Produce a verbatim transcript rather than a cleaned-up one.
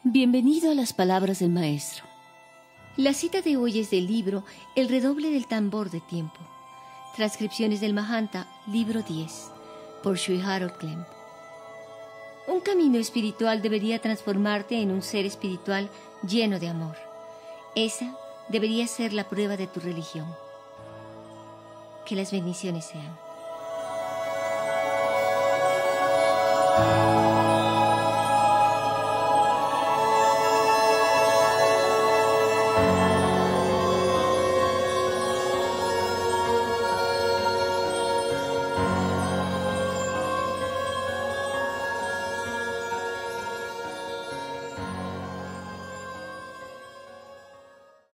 Bienvenido a las palabras del Maestro. La cita de hoy es del libro El redoble del tambor de tiempo. Transcripciones del Mahanta, Libro diez, por Klemp. Un camino espiritual debería transformarte en un ser espiritual lleno de amor. Esa debería ser la prueba de tu religión. Que las bendiciones sean.